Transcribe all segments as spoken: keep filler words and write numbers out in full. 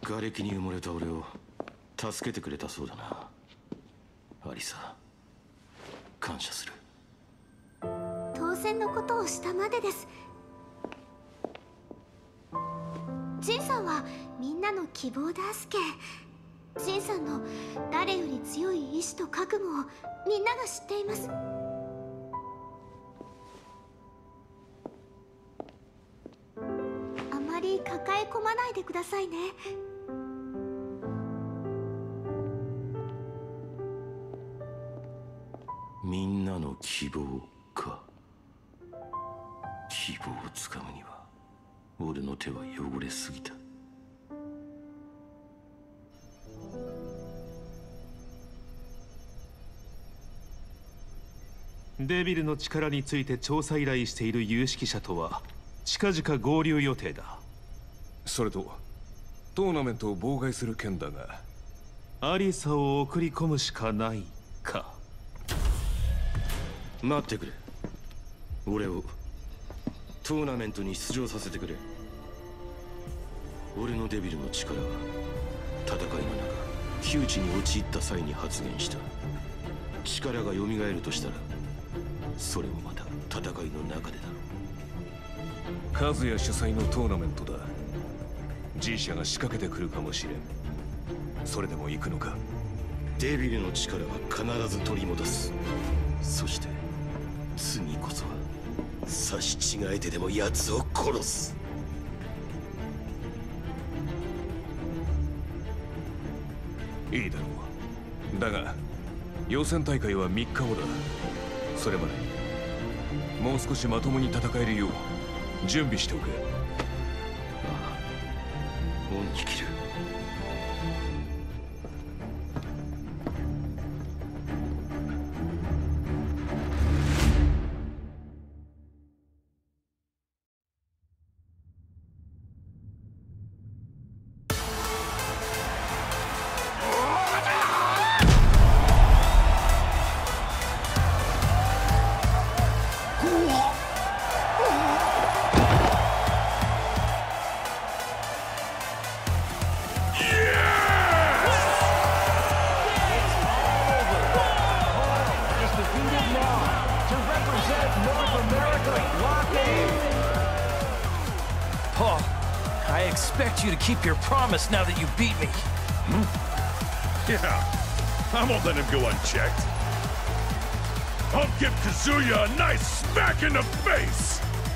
瓦礫に埋もれた俺を助けてくれたそうだな。アリサ、感謝する。 当然のことをしたまでです。ジンさんはみんなの希望だすけ。ジンさんの誰より強い意志と覚悟をみんなが知っています。あまり抱え込まないでくださいね。 みんなの希望か。希望をつかむには俺の手は汚れすぎた。 デビルの力について調査依頼している有識者とは近々合流予定だ。 それとトーナメントを妨害する件だが、 アリサを送り込むしかないか。 待ってくれ。俺をトーナメントに出場させてくれ。俺のデビルの力は戦いの中窮地に陥った際に発現した力が蘇るとしたら、それもまた戦いの中でだろう。カズヤ主催のトーナメントだ。G 社が仕掛けてくるかもしれん。それでも行くのか。 デビルの力は必ず取り戻す。そして次こそは刺し違えてでも奴を殺す。 いいだろう。だが予選大会はみっかごだ。それまでもう少しまともに戦えるよう準備しておけ。 ああ、恩に着る。 Keep your promise now that you beat me. Hmm? Yeah, I won't let him go unchecked. I'll give Kazuya a nice smack in the face!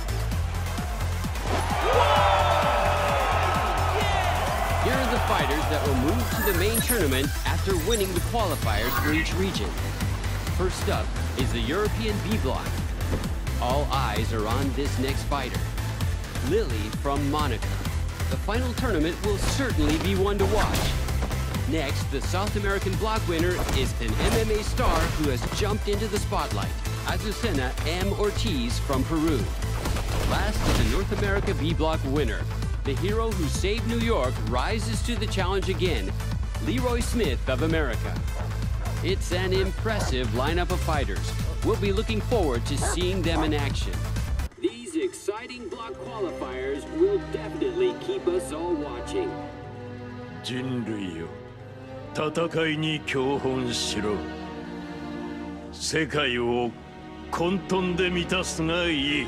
Here are the fighters that will move to the main tournament after winning the qualifiers for each region. First up is the European B Block. All eyes are on this next fighter, Lily from Monaco. The final tournament will certainly be one to watch. Next, the South American block winner is an M M A star who has jumped into the spotlight, Azucena M. Ortiz from Peru. Last is the North America B block winner. The hero who saved New York rises to the challenge again, Leroy Smith of America. It's an impressive lineup of fighters. We'll be looking forward to seeing them in action. These exciting block qualifiers will definitely keep us all watching. 人類よ、戦いに教本しろ。世界を混沌で満たすがいい。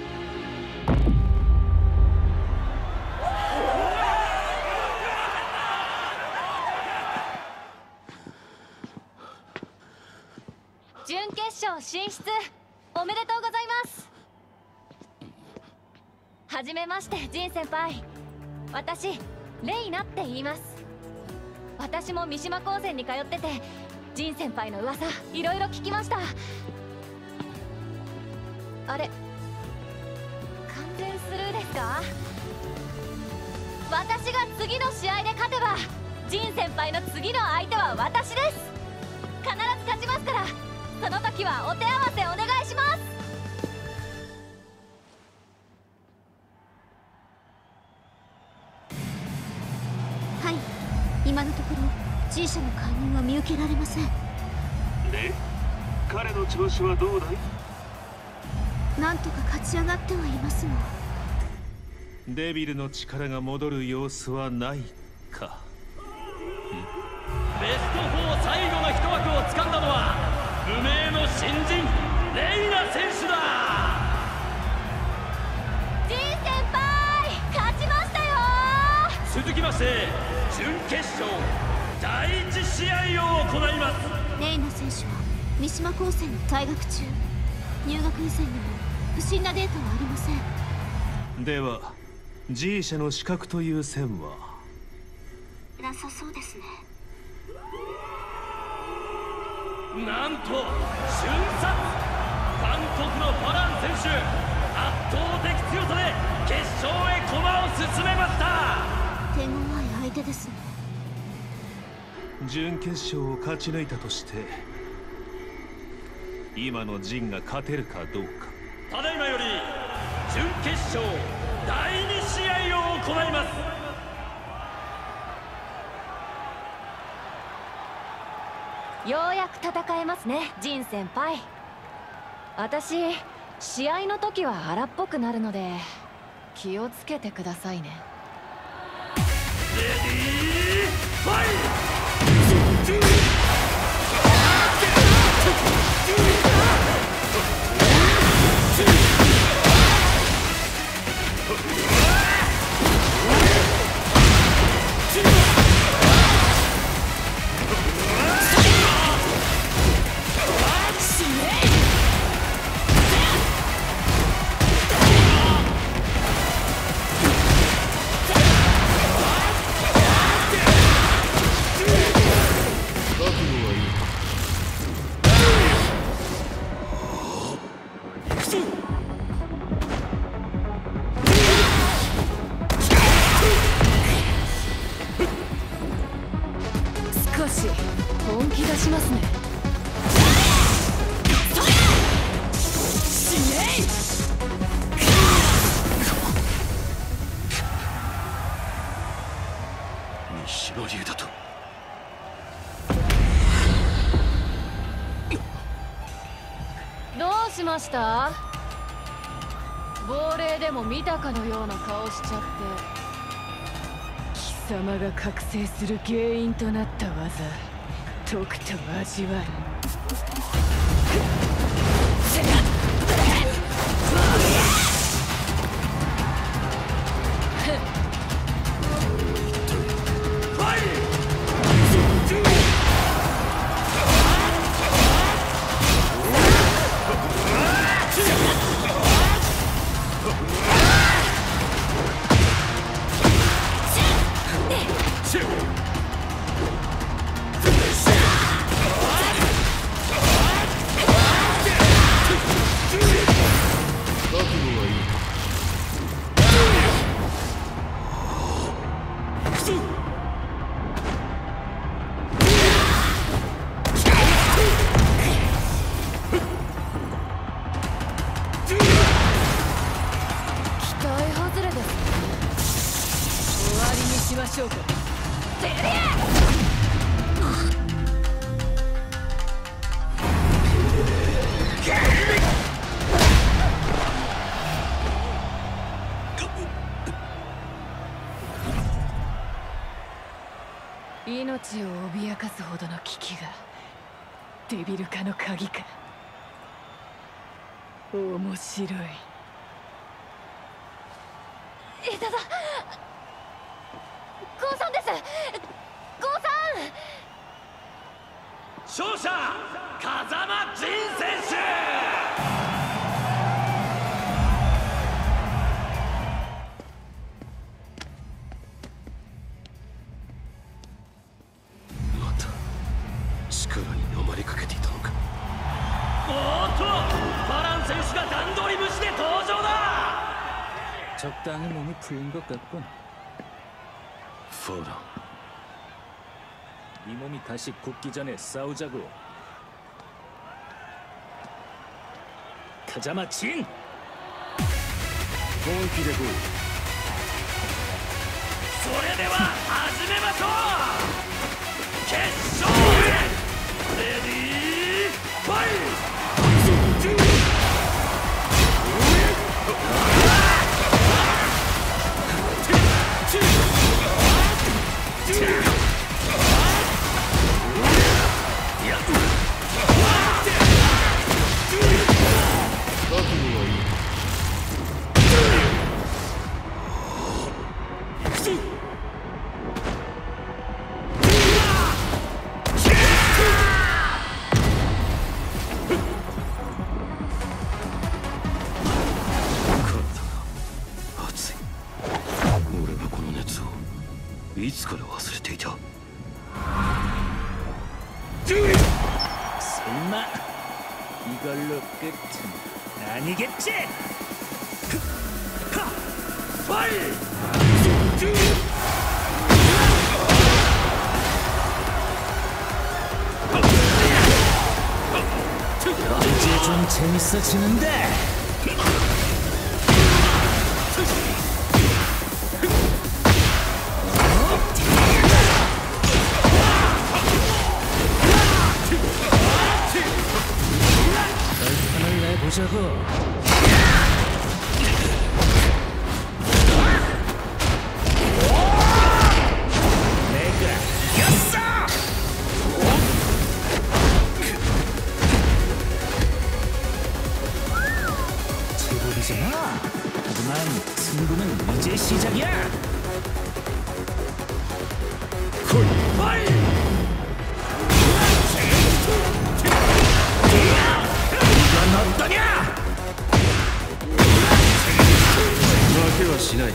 準決勝進出おめでとうございます。はじめまして、ジン先輩。私レイナって言います。私も三島高専に通ってて、ジン先輩の噂いろいろ聞きました。あれ、完全スルーですか？私が次の試合で勝てば、ジン先輩の次の相手は私です。必ず勝ちますから、その時はお手合わせお願いします。 はい、今のところ G 社の介入は見受けられません。 で、彼の調子はどうだい？ なんとか勝ち上がってはいますが。 デビルの力が戻る様子はないか。 ベストフォー最後の一枠を掴んだのは無名の新人レイナ選手だ。 ジン先輩勝ちましたよ。 続きまして準決勝だいいち試合を行います。 レイナ選手は三島高専に退学中。入学以前にも不審なデータはありません。 では G 社の資格という線はなさそうですね。 なんと瞬殺、韓国のファラン選手圧倒的強さで決勝へ駒を進めました。 手強い相手ですね。 準決勝を勝ち抜いたとして今のジンが勝てるかどうか。 ただいまより準決勝だいに試合を行います。 ようやく戦えますね、ジン先輩。私試合の時は荒っぽくなるので気をつけてくださいね。 レディーファイト。 少し本気出しますね。 三島流だと。 どうしました？亡霊でも見たかのような顔しちゃって。貴様が覚醒する原因となった技、とくと味わう。命を脅かすほどの危機がデビル化の鍵か。面白い。枝だ。ゴーさんです。ゴーさん。勝者風間仁選手。 力に飲まれかけていたのか。 おっと、ファラン選手が段取り無視で登場だ。 적당히 몸이 풀린 것 같군. ファラン、 이 몸이 다시 굳기 전에 싸우자고. 가자마 진! 本気で来い。それでは始めましょう。決勝へ。レディーファイト。 いつから忘れていた。 설마 이걸로 끝은 아니겠지? 이제 좀 재밌어지는데. 결판을 내보자고. 제법이잖아. 하지만 승부는 이제 시작이야. 헐! 이건 어떠냐? 負けはしない。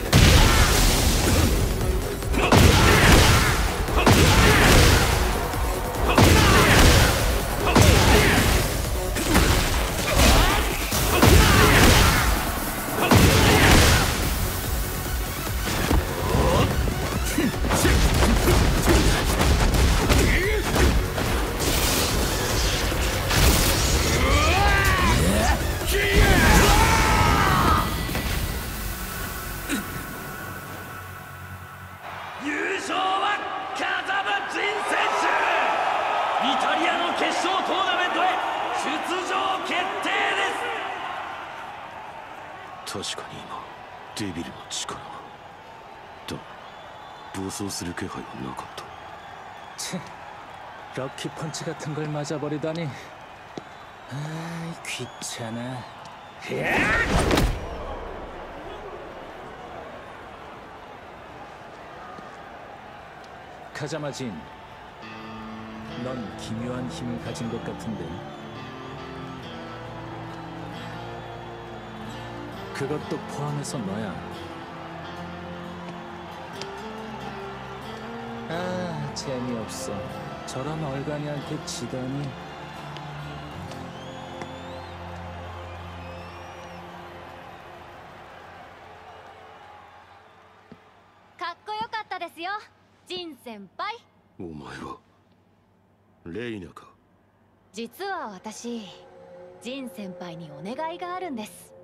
優勝は風間仁選手。イタリアの決勝トーナメントへ出場決定です。 確かに今デビルの力がだ暴走する気配はなかった。 치, 럭키 펀치 같은 걸 맞아버리다니. 아이 귀찮아. 카자마진, 넌 기묘한 힘을 가진 것 같은데. 그것도 포함해서 너야. 아, 재미없어. 저런 얼간이한테 지다니. 깎고요갔다ですよ, 진先輩。 お前はレイナか。 実は私、ジン先輩にお願いがあるんです。